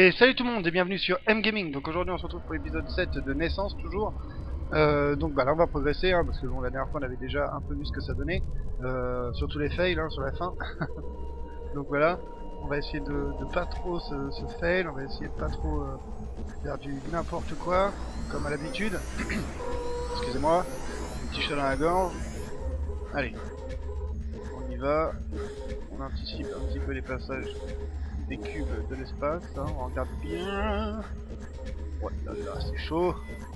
Et salut tout le monde et bienvenue sur M-Gaming. Donc aujourd'hui on se retrouve pour l'épisode 7 de Naissance toujours. Donc bah là on va progresser hein, parce que bon, la dernière fois on avait déjà un peu vu ce que ça donnait. Surtout les fails hein, sur la fin. Donc voilà, on va essayer de pas trop se fail, on va essayer de pas trop faire du n'importe quoi, comme à l'habitude. Excusez-moi, un petit chat dans la gorge. Allez, on y va. On anticipe un petit peu les passages des cubes de l'espace, hein, on regarde bien. Ouais, là, c'est chaud.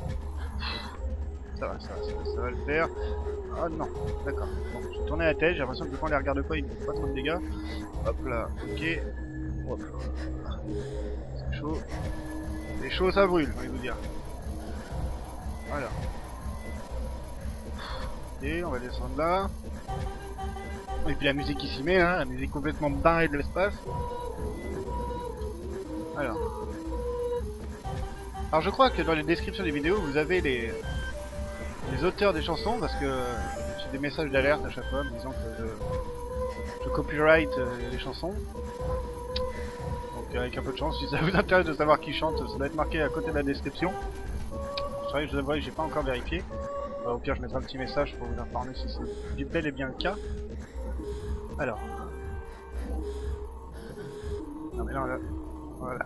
Ça va le faire. Ah non, d'accord. Bon, j'ai tourné la tête, j'ai l'impression que quand on les regarde pas, ils font pas trop de dégâts. Hop là, ok. Hop là. C'est chaud. C'est chaud, ça brûle, j'ai envie de vous dire. Voilà. Ok, on va descendre là. Et puis la musique qui s'y met, hein, la musique complètement barrée de l'espace. Alors. Alors je crois que dans les descriptions des vidéos, vous avez les auteurs des chansons, parce que j'ai des messages d'alerte à chaque fois, me disant que je copyright les chansons. Donc avec un peu de chance, si ça vous intéresse de savoir qui chante, ça doit être marqué à côté de la description. C'est vrai que je vous avouerai que j'ai pas encore vérifié. Au pire je mettrai un petit message pour vous informer si c'est du bel et bien le cas. Alors. Non mais là, voilà.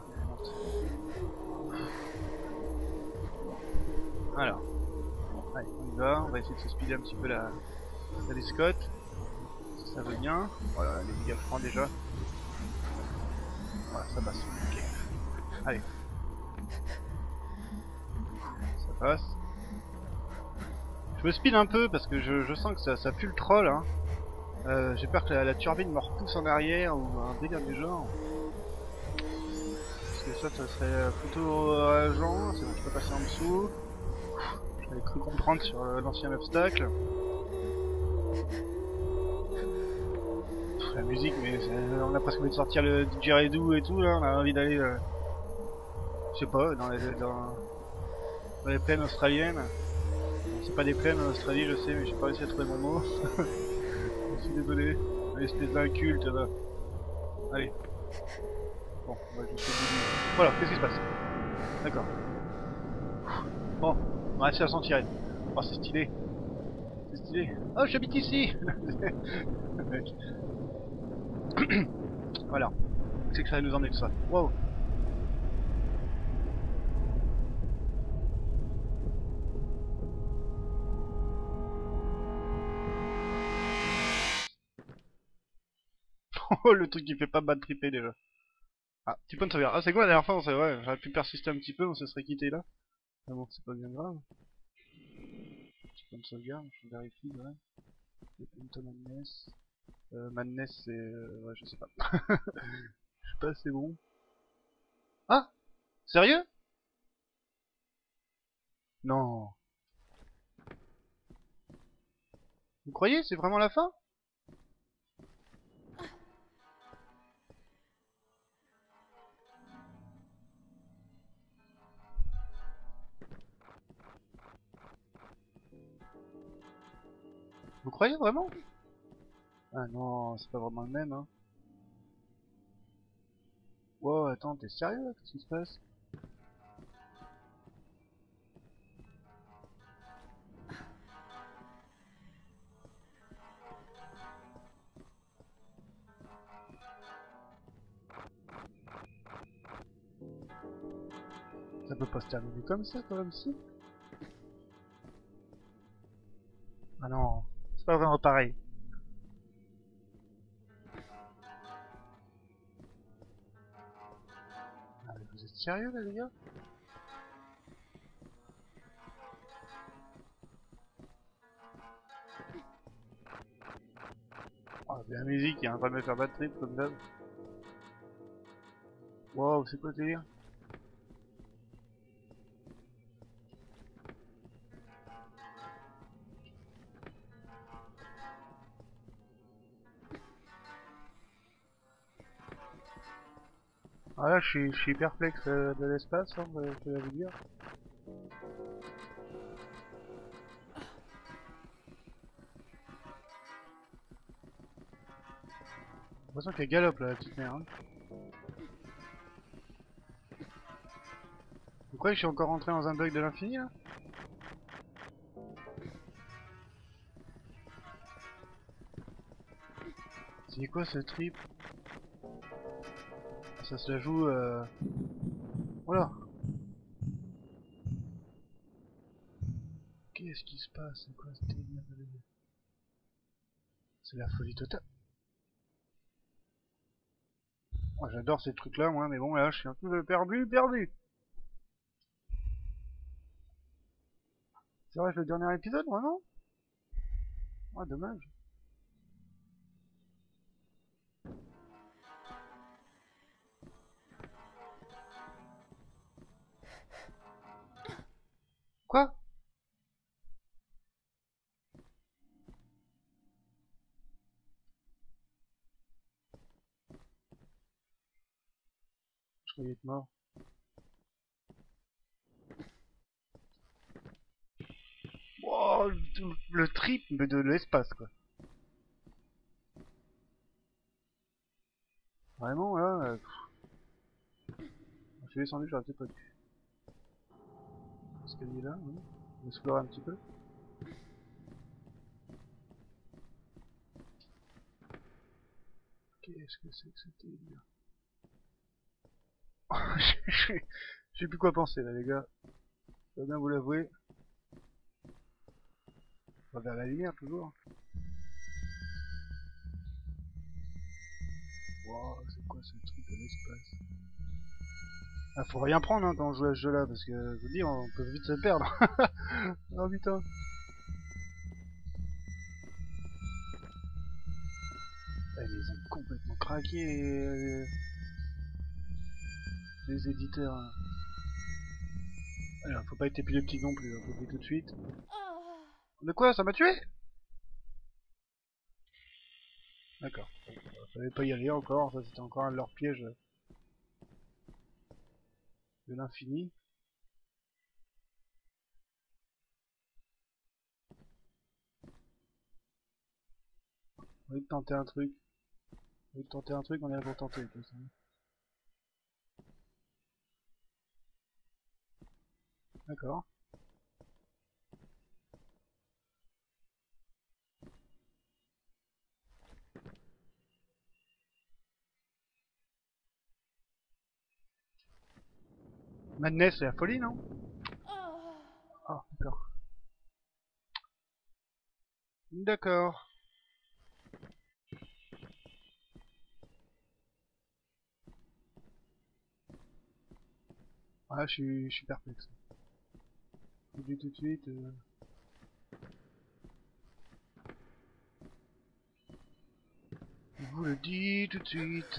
Alors. Allez, on y va, on va essayer de se speeder un petit peu la descotte. Si ça veut bien. Voilà, les dégâts je prends déjà. Voilà, ça passe. Ok. Allez. Ça passe. Je me speed un peu parce que je sens que ça pue le troll. Hein. J'ai peur que la turbine me repousse en arrière ou un délire du genre. Parce que ça serait plutôt rageant. C'est bon, je peux passer en dessous. J'avais cru comprendre sur l'ancien obstacle. Pff, la musique, mais on a presque envie de sortir le didgeridoo et tout là. On a envie d'aller, je sais pas, dans les plaines australiennes. Bon, c'est pas des plaines en Australie, je sais, mais j'ai pas réussi à trouver mon mot. Je suis désolé. Une espèce d'inculte là. Allez. Bon, bah, je suis désolé. Voilà, qu'est-ce qui se passe? D'accord. Bon, on va essayer à s'en tirer. Oh, c'est stylé. C'est stylé. Oh, j'habite ici. Voilà. C'est que ça va nous emmener tout ça. Wow. Oh, le truc qui fait pas bad tripper déjà. Ah, petit point de sauvegarde. Ah, c'est quoi la dernière fois? Ouais, j'aurais pu persister un petit peu, on se serait quitté là. Ah bon, c'est pas bien grave. Petit point de sauvegarde, je vérifie, ouais. Into Madness. Madness, c'est... ouais, je sais pas. Je sais pas, c'est bon. Ah! Sérieux? Non. Vous croyez? C'est vraiment la fin? Vous croyez vraiment? Ah non, c'est pas vraiment le même, hein. Wow, attends, t'es sérieux là? Qu'est-ce qui se passe? Ça peut pas se terminer comme ça quand même, si? Ah non, c'est pas vraiment pareil. Ah, mais vous êtes sérieux là, les gars? Oh, c'est la musique, il est en train de me faire bad trip comme d'hab. Wow, c'est quoi le délire? Ah là, je suis perplexe de l'espace, hein, je vais vous dire. J'ai l'impression qu'elle galope là, la petite mère. Hein. Pourquoi je suis encore rentré dans un bug de l'infini là? C'est quoi ce trip? Ça se la joue Voilà. Qu'est-ce qui se passe? C'est quoi ce délire? C'est la folie totale. Oh, j'adore ces trucs là moi, mais bon là je suis un peu perdu. C'est vrai, le dernier épisode moi non? Ah dommage. Quoi? Je croyais être mort. Wow, le trip de l'espace quoi. Vraiment là, je suis descendu, j'aurais peut-être pas dû. L'escalier là, oui. On va explorer un petit peu. Qu'est-ce que c'est que ce délire? Je sais plus quoi penser là les gars. Je dois bien vous l'avouer. On va vers la lumière toujours. Wow, c'est quoi ce truc de l'espace? Ah, faut rien prendre hein, quand on joue à ce jeu là, parce que je vous dis, on peut vite se perdre. Oh putain. Eh, mais ils ont complètement craqué les éditeurs. Hein. Alors, faut pas être épileptique non plus, hein, faut le dire tout de suite. De quoi? Ça m'a tué? D'accord. Fallait pas y aller encore, ça c'était encore un de leurs pièges de l'infini. On va tenter un truc. On va tenter un truc, on est là pour tenter. De toute façon. D'accord. Madness, c'est la folie, non? Ah, d'accord. D'accord. Ah, je suis perplexe. Je vous dis tout de suite. Je vous le dis tout de suite.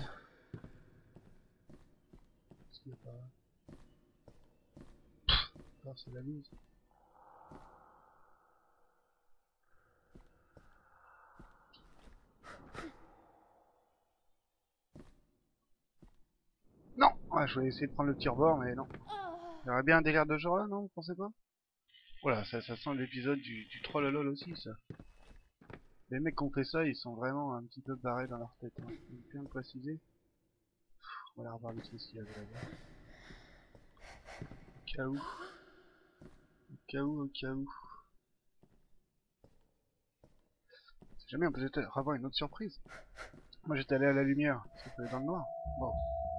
Qu'est-ce qu'il y a pas? Ah, c'est la luz. Non! Ouais, je voulais essayer de prendre le tire-bord, mais non. Il y aurait bien un délire de ce genre là, non? Vous pensez pas? Voilà, ça sent l'épisode du trollolol aussi, ça. Les mecs qui ont fait ça, ils sont vraiment un petit peu barrés dans leur tête. Hein. Je vais bien le préciser. On va aller revoir vite ici, là-bas. Au cas où. Au cas où, au cas où. Si jamais on peut peut-être avoir une autre surprise. Moi j'étais allé à la lumière, ça peut être dans le noir. Bon.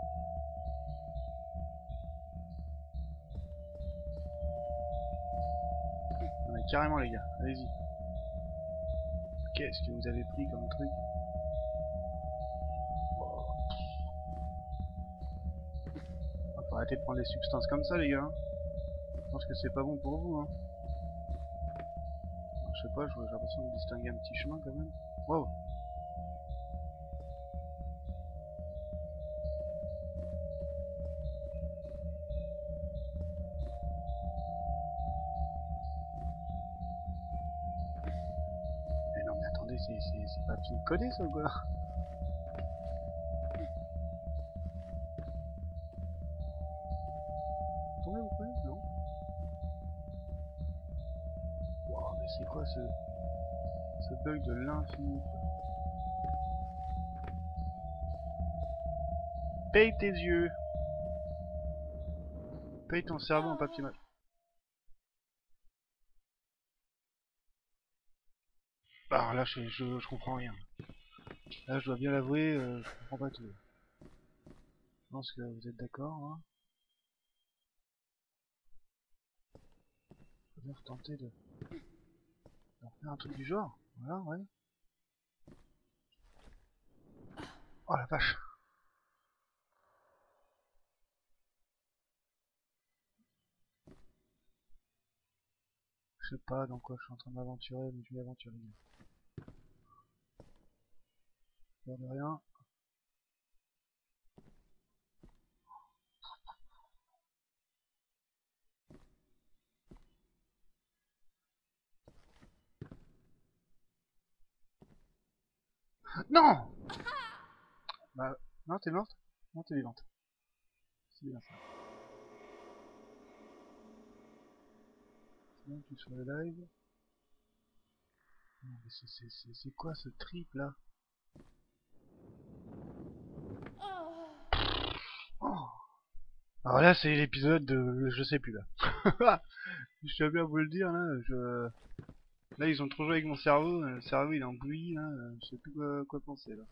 On est carrément les gars, allez-y. Qu'est-ce que vous avez pris comme truc? Wow. Faut arrêter de prendre des substances comme ça les gars. Hein. Je pense que c'est pas bon pour vous. Hein. Alors, je sais pas, j'ai l'impression de distinguer un petit chemin quand même. Wow. Mais non mais attendez, c'est pas tout codé ça ou quoi? Attendez vous pouvez? Non. Wow, mais c'est quoi ce bug de l'infini? Paye tes yeux. Paye ton cerveau en papier mâché. Alors là, je comprends rien. Là, je dois bien l'avouer, je comprends pas tout. Je pense que vous êtes d'accord, hein. Faut bien tenter de faire un truc du genre. Voilà, ouais. Oh la vache. Je sais pas dans quoi je suis en train de m'aventurer, mais je vais m'aventurer. Peur de rien. Non. Bah, non, t'es morte. Non, t'es vivante. C'est bien ça. C'est bien que tu sois live. Non, mais c'est quoi ce trip là? Oh. Alors là, c'est l'épisode de... Je sais plus là. Je tiens bien à vous le dire là. Là, ils ont trop joué avec mon cerveau. Le cerveau, il est en bouillie là. Je sais plus quoi penser là.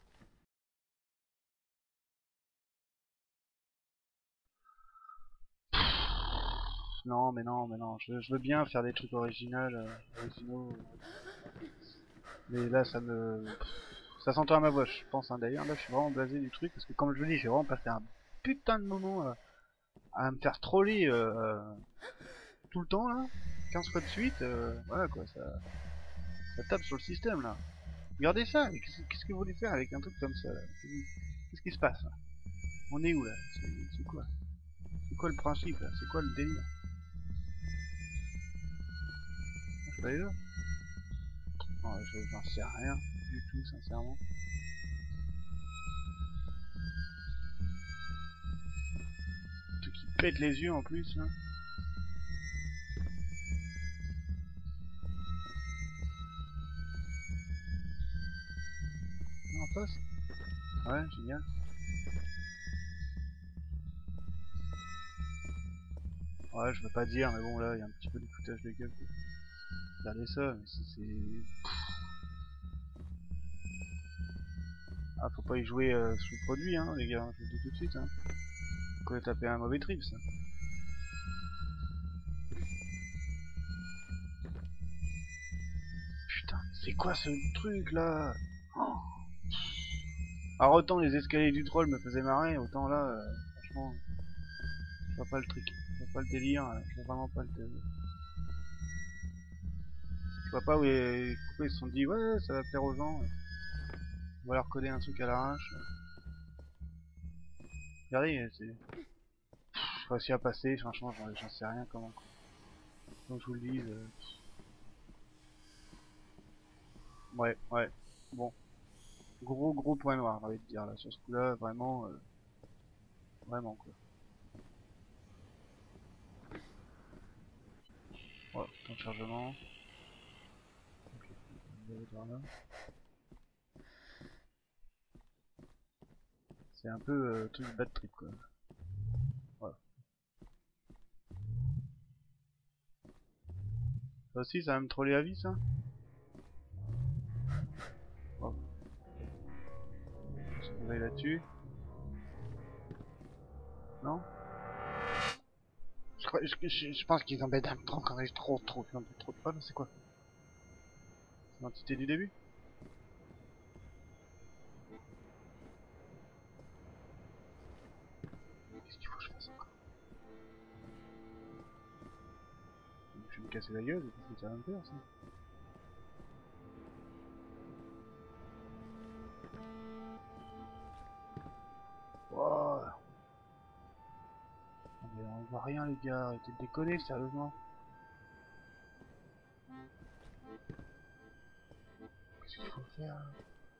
Non, mais non, mais non. Je veux bien faire des trucs originaux. Mais là, ça s'entend à ma voix, je pense. Hein. D'ailleurs, là, je suis vraiment blasé du truc parce que, comme je vous dis, j'ai vraiment passé un putain de moment à me faire troller tout le temps là, 15 fois de suite. Voilà quoi, ça tape sur le système là. Regardez ça. Qu'est-ce que vous voulez faire avec un truc comme ça là? Qu'est-ce qui se passe là? On est où là? C'est quoi? C'est quoi le principe là? C'est quoi le délire? Je suis pas allé là? Non, j'en sais rien du tout, sincèrement. Un truc qui pète les yeux en plus là. Non, en face. Ouais, génial. Ouais, je veux pas dire, mais bon, là, il y a un petit peu de foutage de gueule. Regardez ça, mais c'est... Ah, faut pas y jouer sous produit, hein, les gars, je vous le dis tout de suite, hein. Faut taper un mauvais trip, ça. Putain, c'est quoi ce truc, là? Oh. Alors, autant les escaliers du troll me faisaient marrer, autant là, franchement, je vois pas le truc. Je vois pas le délire, je vois vraiment pas le délire. Je vois pas pourquoi ils se sont dit, ouais, ça va plaire aux gens. On va leur coder un truc à l'arrache. Regardez, c'est... J'ai réussi à passer, franchement, j'en sais rien comment. Donc je vous le dis, ouais. Bon, gros point noir, j'ai envie de dire là sur ce coup-là, vraiment, vraiment quoi. Voilà, temps de chargement. Ok, on va aller par là. C'est un peu truc bad trip quoi. Voilà. Ça aussi, ça va me troller à vie ça. Oh. On va aller là-dessus. Non? Je pense qu'ils embêtent un peu trop quand ils trop. Ils embêtent trop. Oh non, c'est quoi? C'est l'entité du début? Qu'est-ce qu'il faut que je fasse encore? Je vais me casser la gueule, qu'est-ce que ça va me faire ça? Oh. Mais on voit rien les gars, arrêtez de déconner sérieusement. Qu'est-ce qu'il faut faire là?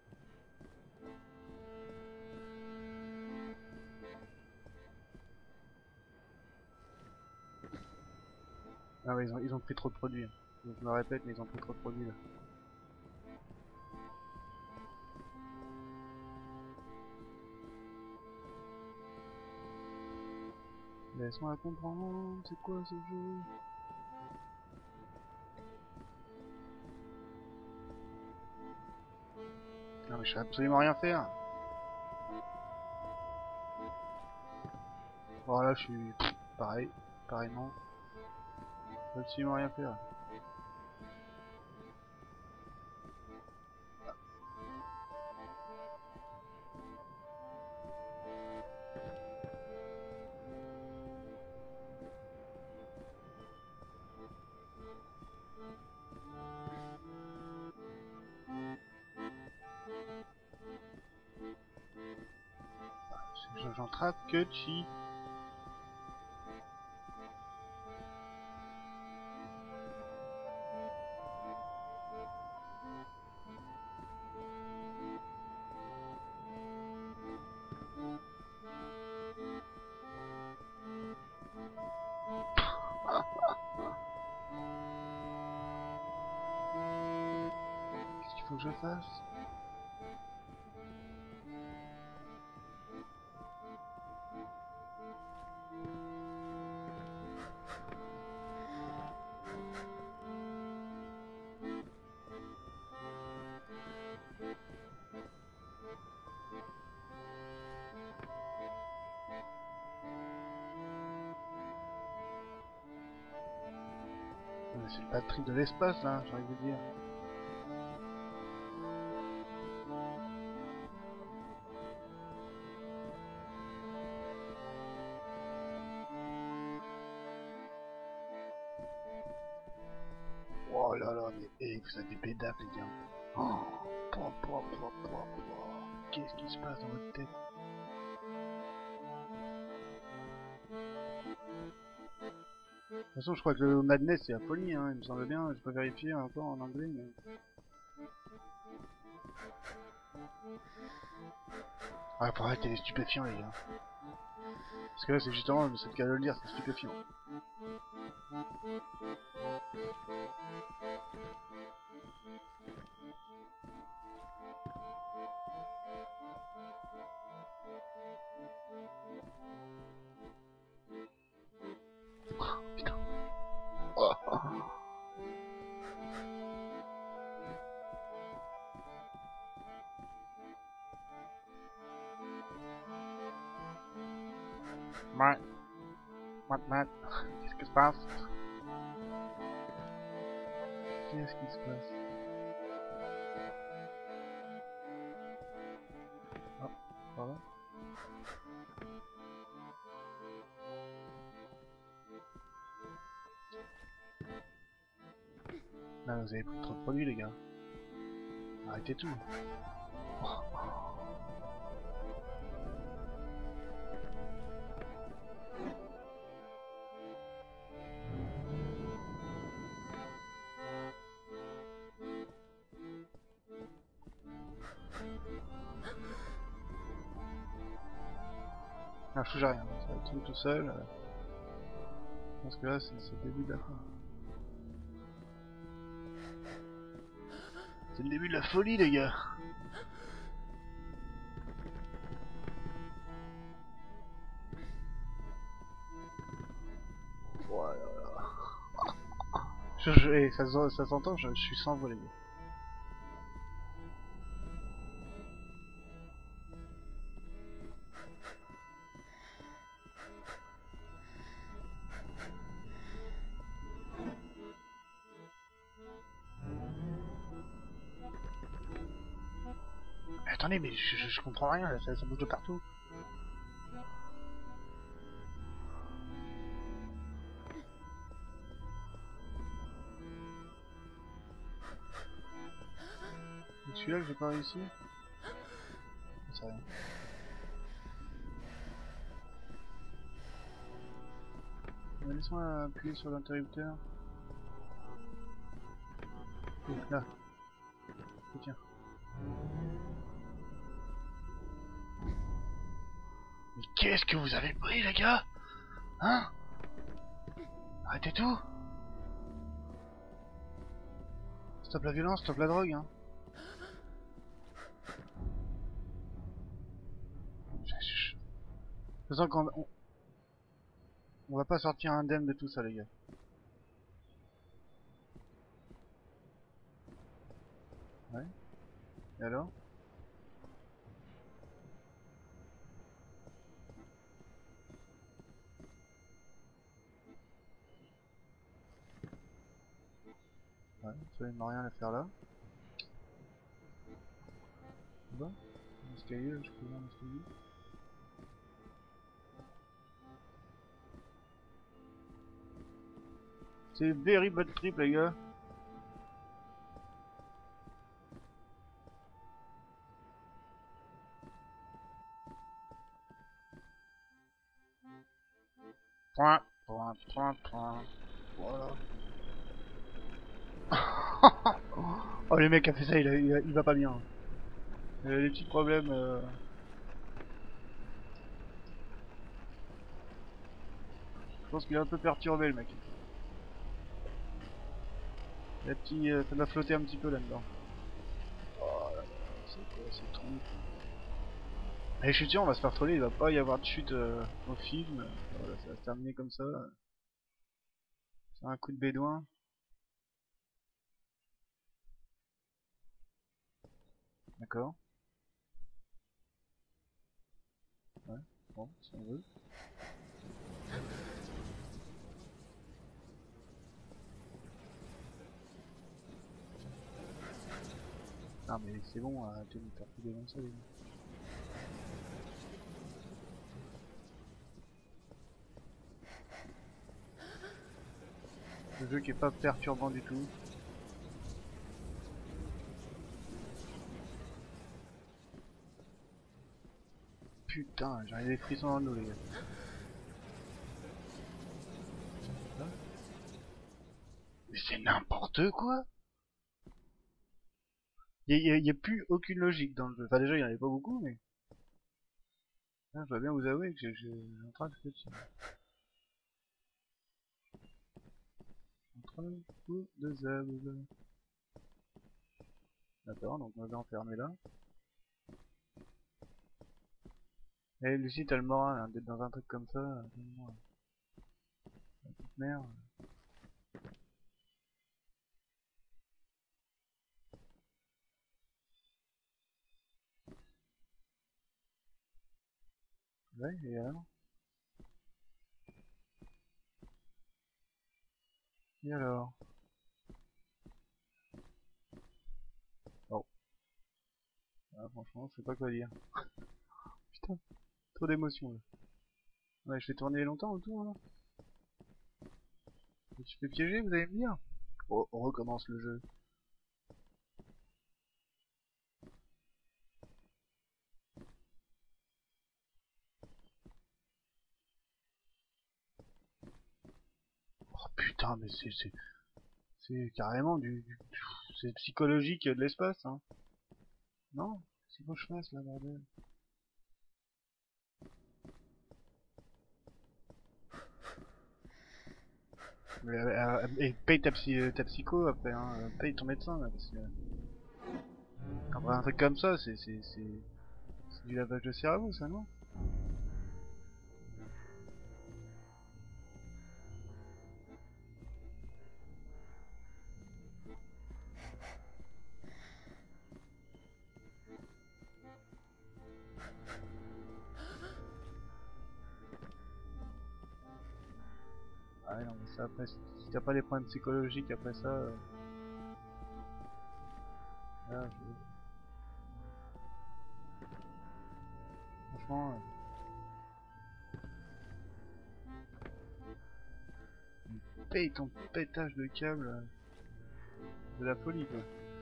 Ah ouais, ils ont pris trop de produits. Hein. Je me répète, mais ils ont pris trop de produits là. Laisse-moi comprendre, c'est quoi ce jeu? Non mais je sais absolument rien faire. Voilà, je suis pareil, pareillement. Je peux absolument rien faire. J'en trappe que chi. Qu'est-ce qu'il faut que je fasse? C'est le Patrick de l'espace là, j'ai envie de dire. Oh là là, mais vous avez des pédales les gars. Oh, qu'est-ce qui se passe dans votre tête? De toute façon, je crois que le Madness c'est la folie, hein, il me semble bien. Je peux vérifier encore en anglais, mais. Ah, faut arrêter les stupéfiants, les gars. Parce que là, c'est justement, c'est le cas de le dire, c'est stupéfiant. Putain. Oh. Matt, qu'est-ce qui se passe? Qu'est-ce qui se passe? Ah, voilà. Là, vous avez pris trop de produits, les gars. Arrêtez tout. Oh. Ah, je touche à rien, ça va tout seul. Parce que là, c'est le début de la fin. C'est le début de la folie, les gars. Voilà. Et ça s'entend, je suis sans voler. Attendez, mais je comprends rien, là, ça bouge de partout. Celui-là que j'ai pas réussi? Ça rien. Laisse-moi appuyer sur l'interrupteur. Là. Tiens. Mais qu'est-ce que vous avez pris, les gars? Hein? Arrêtez tout! Stop la violence, stop la drogue, hein. Je sens qu'on... On va pas sortir indemne de tout ça, les gars. Ouais. Et alors? Ouais, ça il m'a rien à faire là. Bon, un escalier, là, je peux voir un escalier. C'est very bad trip, les gars. Point, point, point, point. Voilà. Oh, le mec a fait ça, il va pas bien. Il a des petits problèmes. Je pense qu'il est un peu perturbé, le mec. La petite, ça m'a flotté un petit peu là-dedans. Oh là là, c'est quoi ces trous? Allez, je suis sûr, on va se faire troller, il va pas y avoir de chute au film. Voilà, ça va se terminer comme ça. C'est un coup de bédouin. D'accord. Ouais, bon, si on veut. Ah mais c'est bon, arrêtez de me faire couler comme ça, les gars. Le jeu qui est pas perturbant du tout. Putain, j'ai des frissons dans le dos, les gars. Mais c'est n'importe quoi! Y a plus aucune logique dans le jeu. Enfin, déjà, il y en avait pas beaucoup, mais. Ah, je dois bien vous avouer que j'ai un train de dessus. Un train de zèbre. D'accord, donc on va enfermer là. Et Lucie, t'as le moral hein, d'être dans un truc comme ça. La petite mère. Ouais, et alors? Et alors? Oh, ah, franchement, je sais pas quoi dire. Putain, trop d'émotions là. Ouais, je vais tourner longtemps autour là. Je me suis fait piéger, vous allez me dire? Oh, on recommence le jeu. Oh putain, mais c'est carrément c'est psychologique de l'espace, hein. Non? C'est quoi que je fasse là, bordel? Et paye ta psycho après, hein. Paye ton médecin là, parce que après un truc comme ça, c'est du lavage de cerveau, ça, non? Ah ouais, non, mais ça après, si t'as pas des problèmes psychologiques après ça, là, franchement, paye ton pétage de câble, de la folie quoi.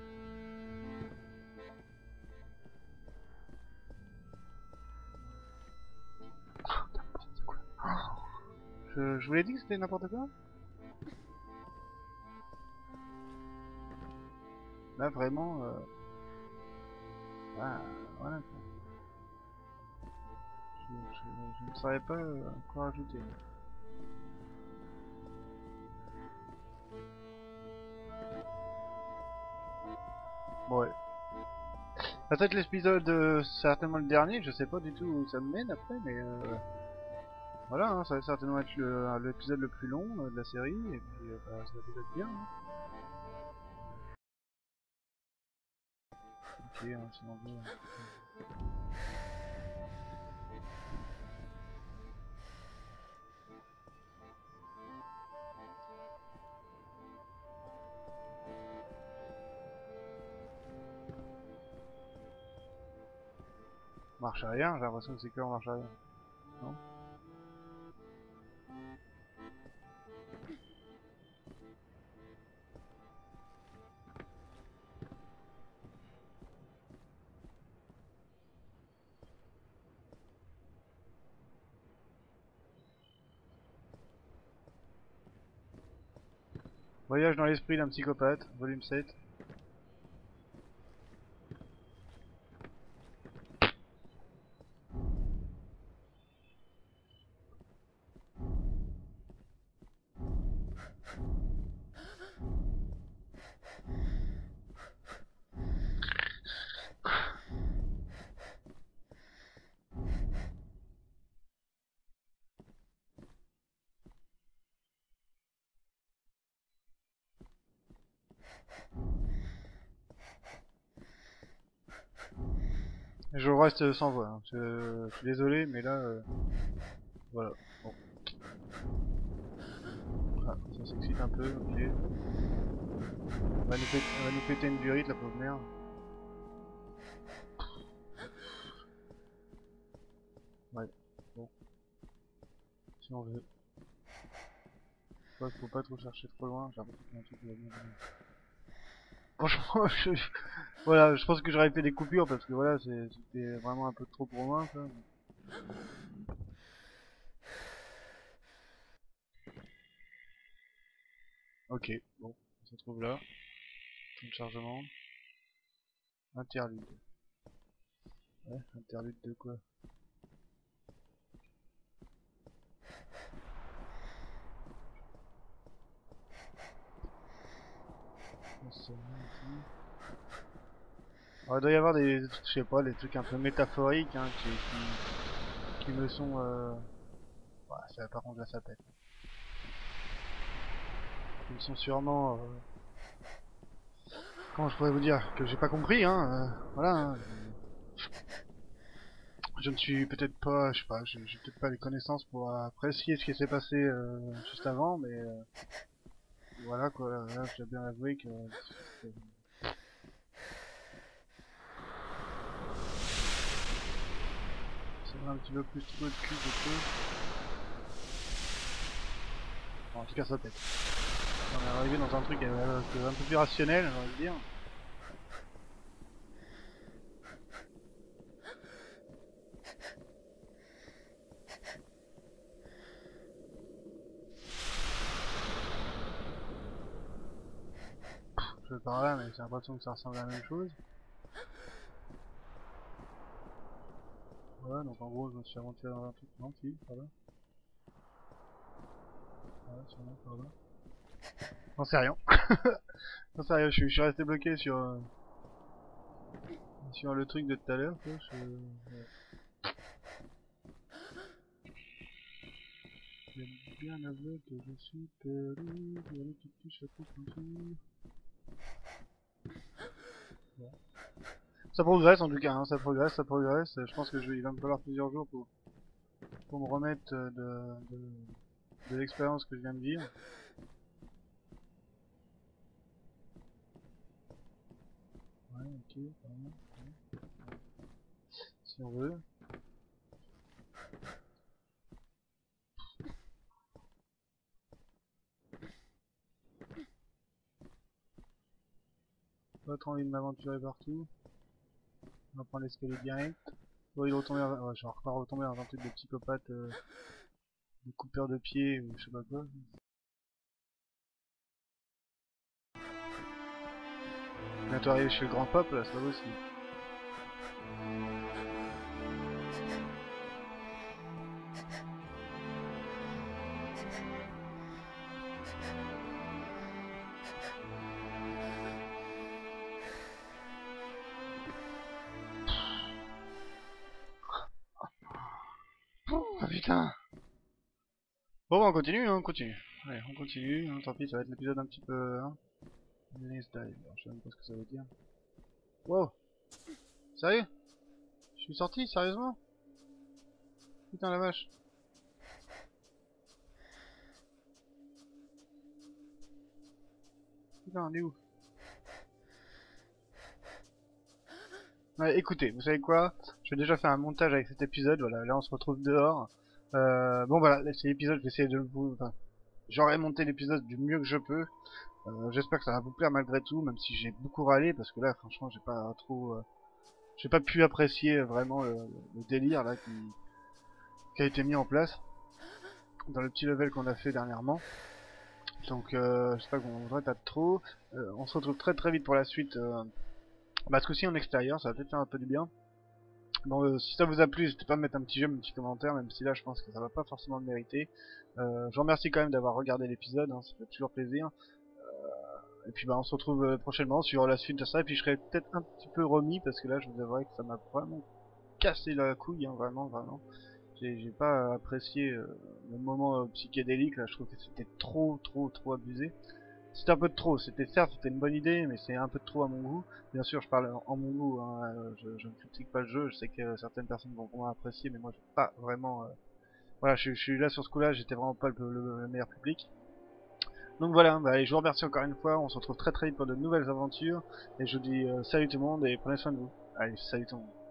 N'importe quoi. Je vous l'ai dit que c'était n'importe quoi. Là vraiment, ah, voilà quoi. Je ne saurais pas quoi rajouter. Bon, ouais. Peut-être l'épisode certainement le dernier, je sais pas du tout où ça me mène après, mais Voilà, hein, ça va certainement être l'épisode le plus long de la série, et puis bah, ça va déjà être bien. Hein. Ok, hein, si on veut. Marche arrière, j'ai l'impression que c'est que en marche arrière. Non? Voyage dans l'esprit d'un psychopathe, volume 7. Je reste sans voix, hein. Je suis désolé, mais là, voilà. Bon. Ah, ça s'excite un peu, ok. Elle va nous péter une burite, la pauvre merde. Ouais, bon, si on veut. Faut pas trop chercher trop loin, j'ai l'impression qu'il y a un truc qui va bien venir. Franchement, voilà, je pense que j'aurais fait des coupures parce que voilà, c'était vraiment un peu trop pour moi, ça. Ok, bon, on se retrouve là. Temps de chargement. Interlude. Ouais, interlude de quoi? Alors, il doit y avoir des, je sais pas, des trucs un peu métaphoriques, hein, qui me sont, ouais, ça, par contre là ça pète. Qui me sont sûrement, comment je pourrais vous dire, que j'ai pas compris, hein, voilà. Hein, je ne suis peut-être pas, je sais pas, j'ai peut-être pas les connaissances pour apprécier ce qui s'est passé juste avant, mais voilà quoi, là je dois bien avouer que c'est un petit peu plus trop de cul que tout. Bon, en tout cas ça pète. On est arrivé dans un truc un peu plus rationnel, on va dire. Je vais par là, mais j'ai l'impression que ça ressemble à la même chose. Voilà, donc en gros, je me suis aventuré dans un truc. Non, si, par là. Ouais, sûrement par là. J'en sais rien. J'en sais rien, je suis resté bloqué sur le truc de tout à l'heure. Ouais. J'aime bien avouer que je suis perdu dans les petits petits chapeaux confus. Bon. Ça progresse en tout cas, hein, ça progresse, ça progresse. Je pense que il va me falloir plusieurs jours pour me remettre de l'expérience que je viens de vivre. Ouais, ok, vraiment. Ouais. Si on veut. Pas trop envie de m'aventurer partout. On va prendre l'escalier direct. Bon, il est retombé, ouais, je vais encore retomber dans un truc de psychopathe, de coupeur de pied ou je sais pas quoi. Bientôt arrivé chez le grand pop là, c'est pas possible. Oh putain! Bon, bah, on continue, hein, on continue. Allez, on continue, hein, tant pis, ça va être l'épisode un petit peu... Hein. Let's dive. Alors, je sais même pas ce que ça veut dire. Wow. Sérieux? Je suis sorti, sérieusement? Putain la vache. Putain, on est où? Ouais, écoutez, vous savez quoi? Je vais déjà faire un montage avec cet épisode, voilà, là on se retrouve dehors. Bon voilà, là, c'est l'épisode, je vais essayer de vous... Enfin, j'aurais monté l'épisode du mieux que je peux. J'espère que ça va vous plaire malgré tout, même si j'ai beaucoup râlé, parce que là, franchement, j'ai pas trop... j'ai pas pu apprécier vraiment le délire là qui a été mis en place dans le petit level qu'on a fait dernièrement. Donc j'espère qu'on ne regrette pas trop. On se retrouve très très vite pour la suite. Bah ce coup-ci en extérieur, ça va peut-être faire un peu du bien. Bon, si ça vous a plu, n'hésitez pas à me mettre un petit j'aime, un petit commentaire, même si là je pense que ça va pas forcément le mériter. Je vous remercie quand même d'avoir regardé l'épisode, hein, ça fait toujours plaisir. Et puis bah on se retrouve prochainement sur la suite de ça, et puis je serai peut-être un petit peu remis, parce que là je vous avouerai que ça m'a vraiment cassé la couille, hein, vraiment, vraiment. J'ai pas apprécié le moment psychédélique, là je trouve que c'était trop abusé. C'était un peu de trop, c'était une bonne idée, mais c'est un peu de trop à mon goût. Bien sûr, je parle en mon goût, hein, je ne critique pas le jeu, je sais que certaines personnes vont vraiment apprécier, mais moi j'ai pas vraiment... Voilà, je suis là sur ce coup-là, j'étais vraiment pas le meilleur public. Donc voilà, bah, et je vous remercie encore une fois, on se retrouve très très vite pour de nouvelles aventures, et je vous dis salut tout le monde, et prenez soin de vous. Allez, salut tout le monde.